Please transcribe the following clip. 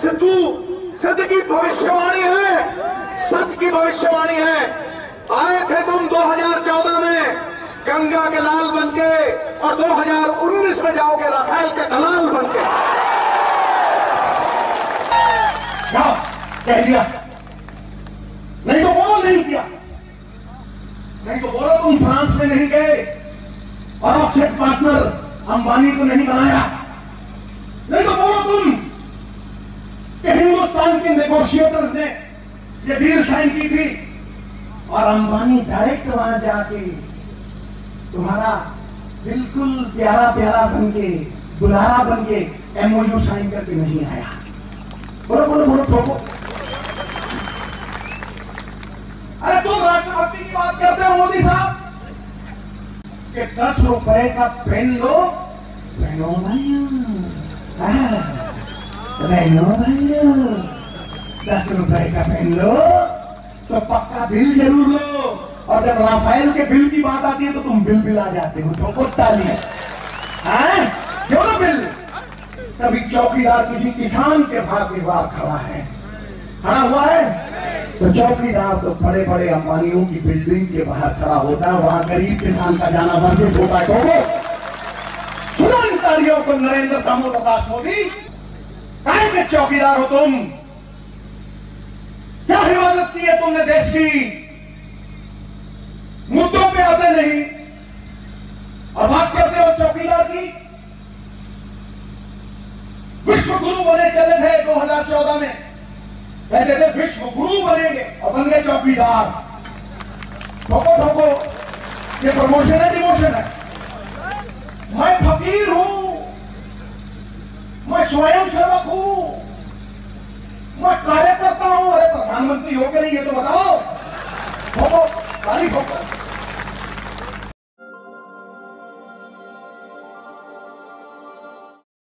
सिद्धू सिद्ध की भविष्यवाणी है, सच की भविष्यवाणी है। आए थे तुम 2014 में गंगा के लाल बनके और 2019 में जाओगे राफेल के दलाल बनके। क्या कह दिया? नहीं तो बोलो नहीं किया, नहीं तो बोलो तुम फ्रांस में नहीं गए और ऑफसेट पार्टनर अंबानी को नहीं बनाया, नहीं तो बोलो तुम कि हिंदुस्तान के नेगोशिएटर्स ने ये डील साइन की थी और अंबानी डायरेक्ट वहां जाके तुम्हारा बिल्कुल प्यारा प्यारा बनके दुलारा बनके एमओयू साइन करके नहीं आया। बोलो बोलो बोलो ठोको। अरे तुम राष्ट्रभक्ति की बात करते हो मोदी साहब कि 10 रुपए का पेन लो, पेनो बहनो भाइयों 10 रुपए का पेन लो तो पक्का बिल जरूर लो, और जब राफेल के बिल की बात आती है तो तुम बिल आ जाते हो। ठोको ताली है, क्यों ना बिल? कभी चौकीदार किसी किसान के बार खड़ा हुआ है तो चौकीदार तो बड़े बड़े अंबानियों की बिल्डिंग के बाहर खड़ा होता है, वहां गरीब किसान का जाना वर्जित होता है। ठोको सुनो इन तालियों को। नरेंद्र दामोदर दास मोदी, काहे के चौकीदार हो तुम? क्या हिफाजत की है तुमने देश की? मुद्दों पे आते नहीं और बात करते हो चौकीदार की। विश्व गुरु बने चले थे 2014 में, कहते थे विश्व गुरु बनेंगे और बन गए चौकीदार। ठोको ठोको, ये प्रमोशन है डिमोशन है? मैं फकीर हूं, मैं स्वयं सेवक हूं, मैं कार्यकर्ता हूं। अरे प्रधानमंत्री हो के नहीं, ये तो